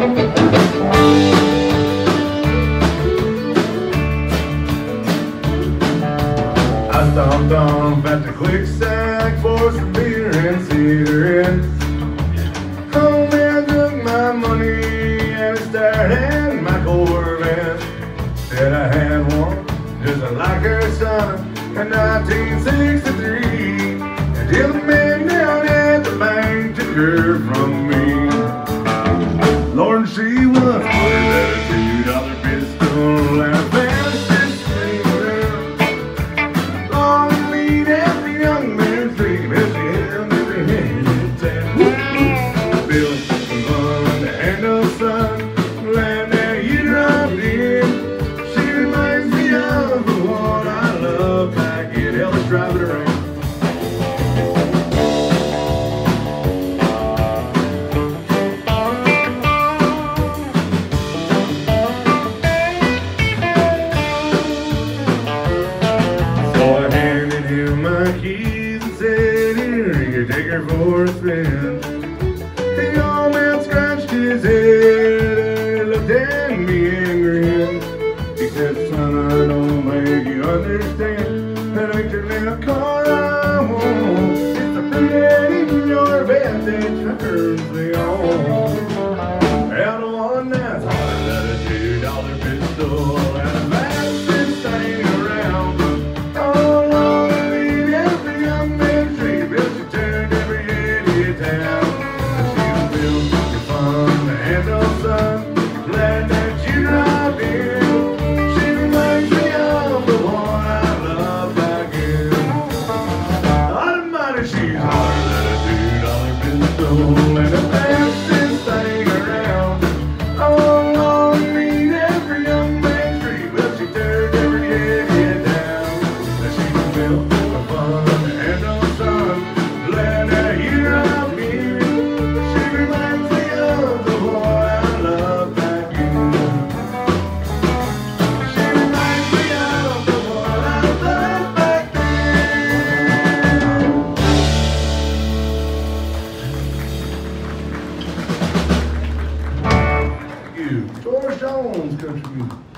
I stomped off at the quick sack for some beer and cigarettes. Home and took my money and started my Corvette. Said I had one just like her son in 1963, until the man down at the bank took her from me. Lord, she was hotter than a $2 pistol and a fantasy string around. Long lead every young man's dream as she held every hand in town. Built some fun to handle, son. Glad that you dropped in. She reminds me of the one I loved back in Ellis driving around. My keys and said, here, you take her for a spin. The old man scratched his head and looked at me and grinned. He said, son, I don't make you understand. That ain't the little car I want. It's the bed in your bed that turns me on. And the one that's harder than a $2 pistol and a massive thing around. Glad that you dropped in. She reminds me of the one I loved back in. Automatic, she's harder than a $2 pistol and the fastest thing around. Oh, Lord, need every young man's dream. Well, she turned every idiot down. That she was built for fun and no son. Glad that you dropped in. She reminds me of the one I love back in. She reminds me of the one I love back then. Thank you. George Jones, country music.